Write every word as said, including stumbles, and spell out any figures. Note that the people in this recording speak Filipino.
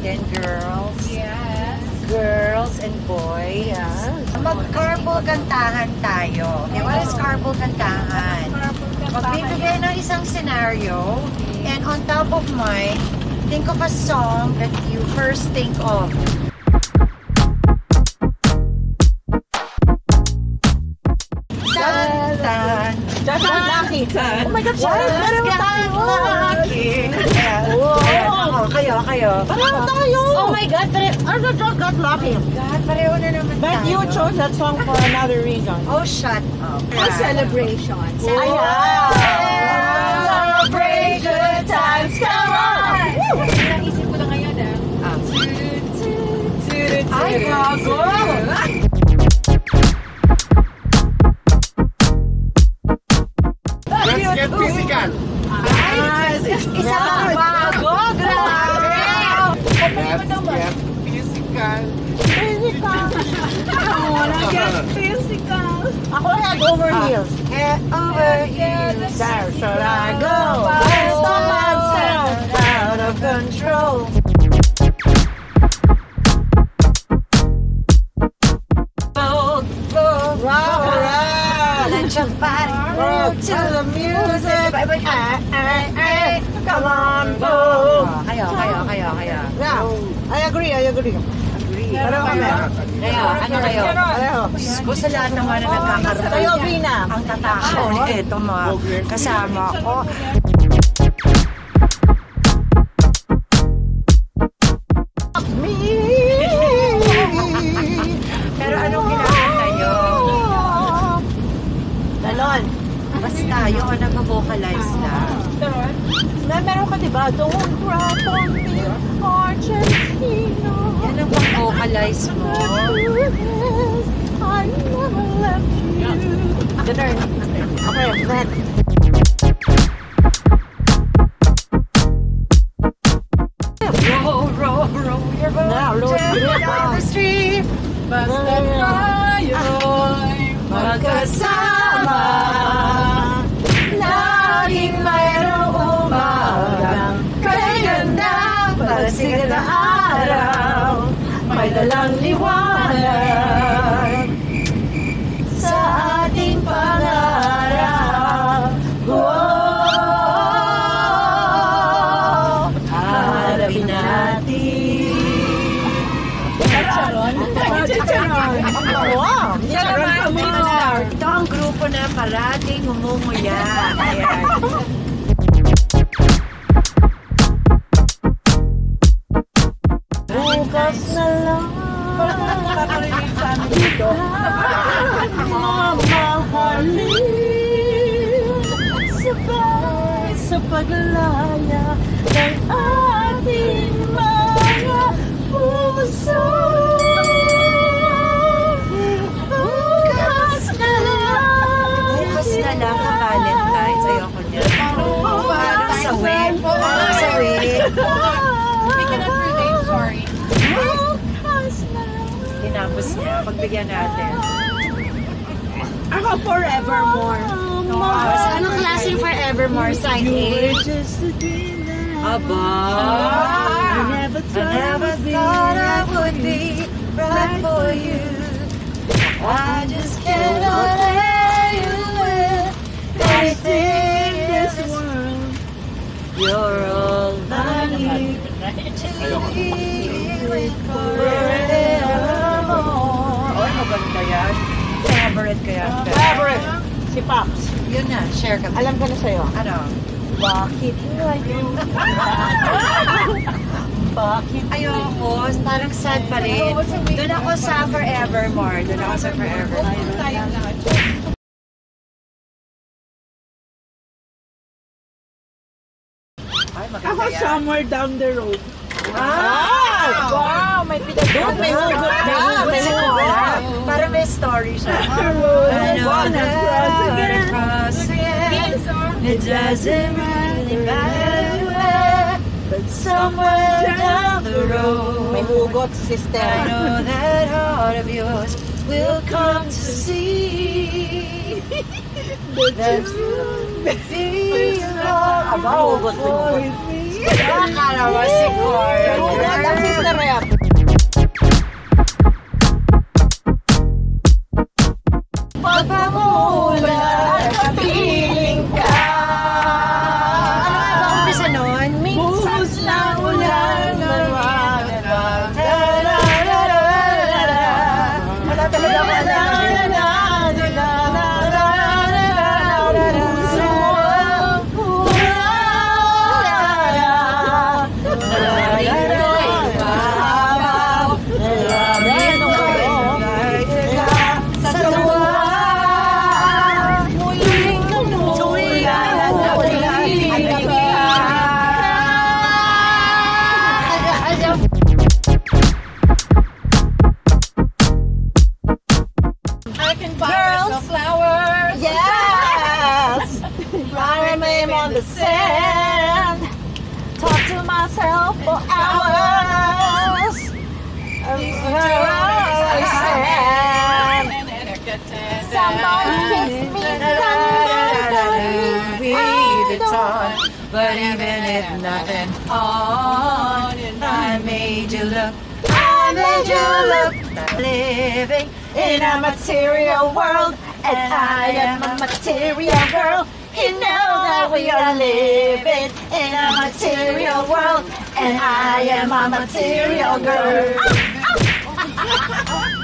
natin, girls. Yes. Girls and boys. Yes. Mag-carpool kantahan tayo. Okay, what is carpool kantahan? Magbibigay ng isang scenario, and on top of mind, think of a song that you first think of. Tan-tan. Just got lucky. Oh my God, Just got lucky. Oo, kayo, kayo. Pareho tayo. Oh my God, but it, I just got lucky. God, pareho na naman But tayo. you chose that song for another reason. Oh, shut up. for celebration. Ayan. Celebrate good times, come on! Naisip ko lang ngayon ah. Ay, gago! Let's get physical. Ay, isa pang bago! Grabe! Let's get physical. Ako head over heels. Head over heels. There should I go? Where's the myself out of control? Roll, roll, Roll, roll. let your body Roll move to the music. Bye, bye. Ay, ay, ay. Come on, go. Kayo, kayo, kayo, kayo. Yeah, I agree, I agree. Pareho kami. Kayo, ano kayo? Pareho. Kung sa lahat naman na nagkakaroon Kayo, Vina. ang tatakaw nito mga kasama ko. Me. Pero anong kinakanta nyo? Talon. Basta, yung nag-vocalize na. Na meron ka diba? Don't drop on me, Argentina. Yan ang pang-vocalize mo. I never left you. Ganun. Okay, go ahead. Row, row, row your boat Now, Lord, down the street. Basta tayo'y Magkasama, laging mayroong umagang kaganda, palasigan na araw, may dalang liwanag sa ating pangarap. Oh, harapin natin. Wow! Ito ang grupo na parating umumuya. Ayan. Bukas na lang nakakarinig sa amin dito. Mamahalin sabay sa paglaya ng ating mga puso. Bukas na lang. Bukas na lang ang Valentine's. Ayoko niya. Parang sa web. Parang sa web. We cannot relate, sorry. Tinapos niya. Pagbigyan natin. Ako forevermore. Tapos, anong klaseng forevermore? Sign A? Aba! I never thought I would be right for you. I just cannot let you with anything in this world. You're all I need to be with forevermore. Oh, maganda yan. Favorite ko yan. Favorite. Si Pops. Yun na, share kami. Alam ko na sa'yo. Ano? Bakit ngayon? Bakit? Ayoko, parang sad pa rin. Doon ako sa forevermore. Doon ako sa forevermore. Tayong lahat. Ay, Ako maganda yan. somewhere down the road. Wow! Wow! May pinag-doon. May hugot na. May hugot. Para may story siya. I know that cross again. It doesn't really matter where, but somewhere down the road. May hugot, sister. I know that heart of yours will come to see that you feel all Aba, hugot, for hugot. me. Akala mo si Cora. What ang sister rap? Pagpamulan at piling ka. Ano nga ba umpisa nun? Minsan na ulan wala talaga I can buy yourself flowers. Yes! Write my name on the sand. Talk to myself for hours. Somebody fix me, somebody. But even if nothing on, I made you look. I made you look. Living In a material world, and I am a material girl. You know that we are living in a material world, and I am a material girl.